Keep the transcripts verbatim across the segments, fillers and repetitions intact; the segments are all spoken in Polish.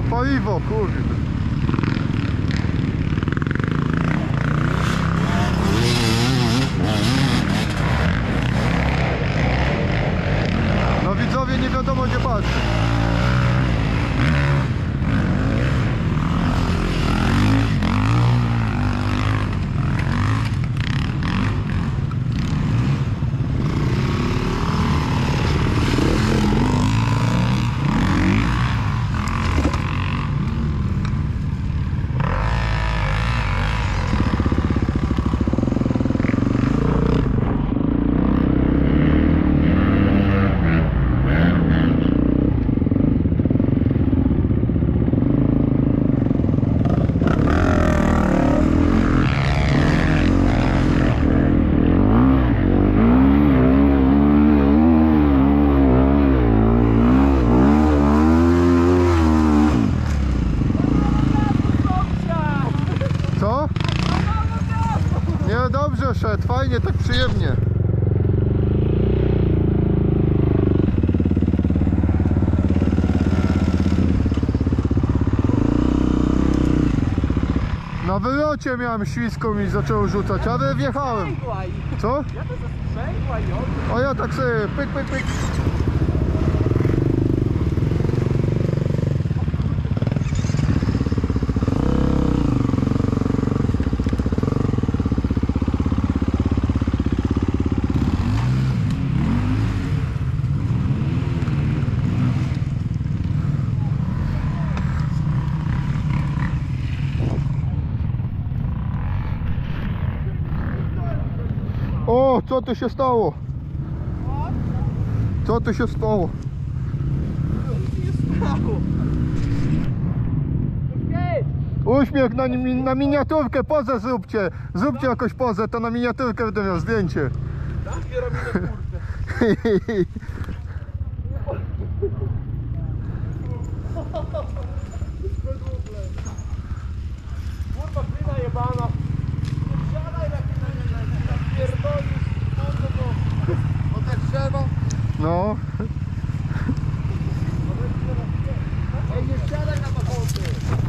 O, paliwo, kurde. No widzowie, nie wiadomo gdzie patrzy. Co? Nie, dobrze szedł, fajnie, tak przyjemnie. Na wylocie miałem śliską i zaczęło rzucać, ale wjechałem. Co? Ja to zastrzęgła i on... O ja tak sobie pyk, pyk, pyk. O, co tu się stało? Co tu się stało? Uśmiech na, na miniaturkę, pozę zróbcie. Zróbcie jakąś pozę, to na miniaturkę będę miał zdjęcie. Kurwa, klina jebana. Siadaj na klina, pierdolisz, bo te drzewo. No. Ej, nie siadaj na pachoty.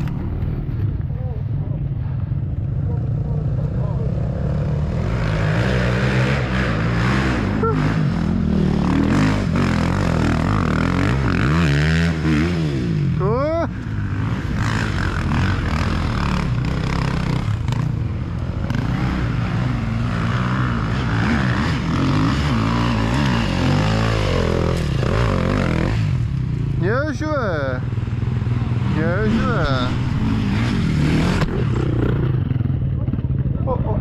Nieźle. Nieźle. O, o.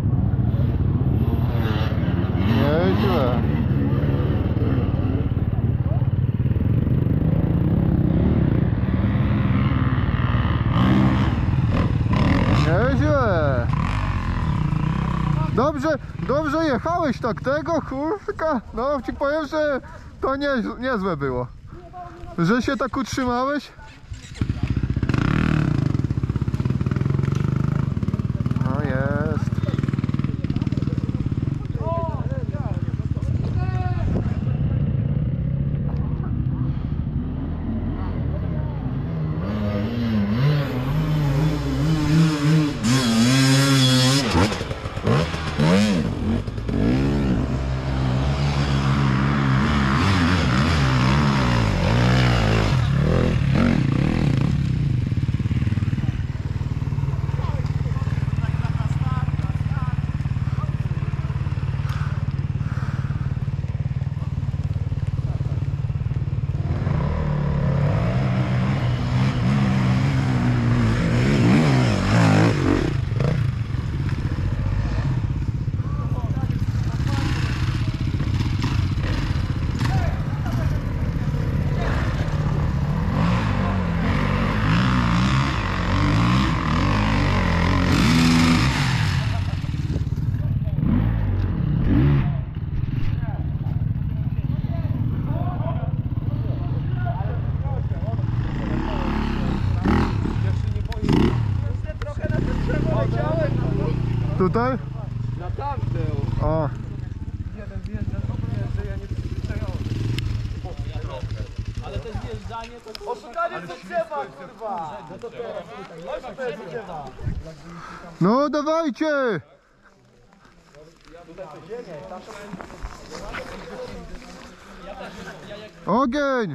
Nieźle. Nieźle. Dobrze, dobrze jechałeś tak tego, kurka. No ci powiem, że to nie, niezłe było. Że się tak utrzymałeś? No jest. Tutaj? Na tamtę. A. Jeden wjeżdża, to nie, że ja nie przyzwyczajony. Ale to jest Oszukanie to drzewa, kurwa! No to teraz, chodź to jest drzewa. No dawajcie! Ogień!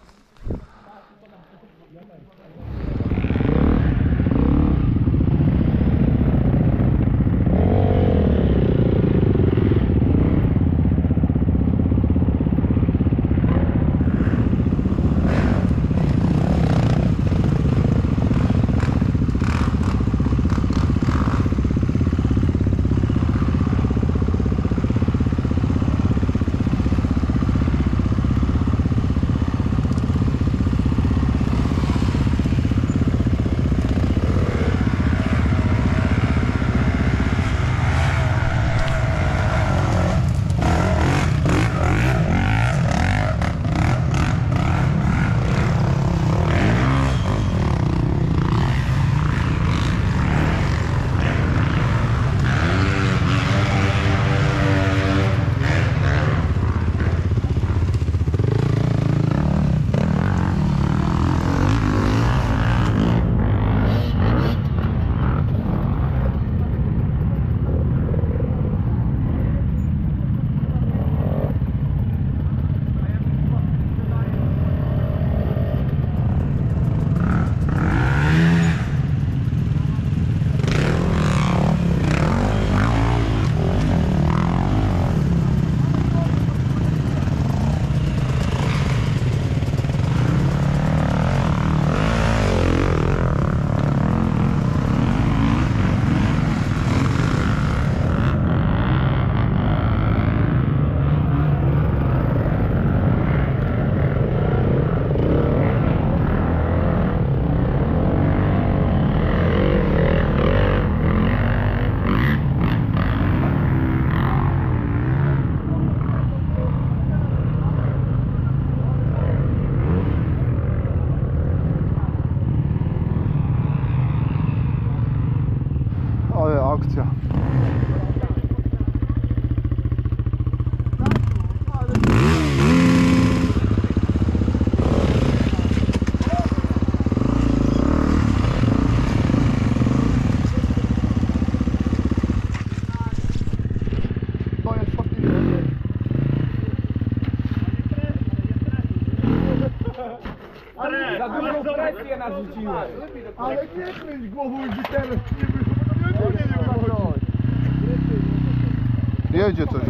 Ale akcja. To jest faktycznie. Za dużą presję narzuciłeś. Ale nie kręć głową i teraz nie wyszło, bo nie wiem. Jedzie coś.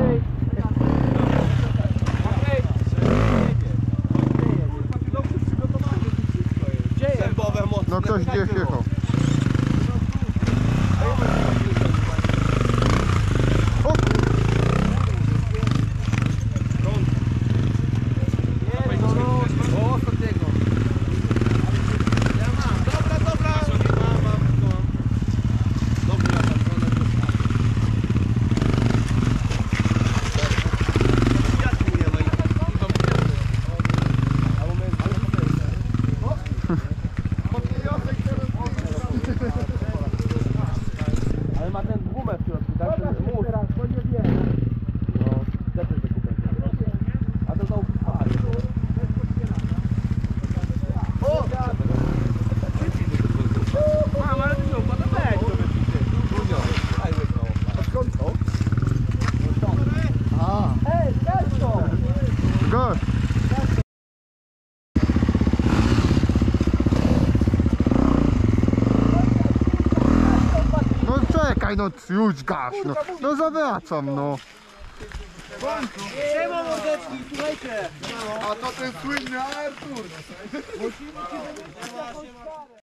No ktoś gdzieś jechał. O! O, ostatniego. Ja mam, dobra, dobra. Mam, mam, mam. Dobra, ale ma ten gumę w środku, tak? Mów. Teraz, bo nie wiem. No, też jest taki będzie. A to za upali. O! Mam, ale ty się upada, weź to wypicie. Dużo. A skąd to? A. Ej, weź to! Gość. No czekaj, no już gaś, no. No zawracam, no. Siema mordeczki, słuchajcie! A to ten słynny Artur.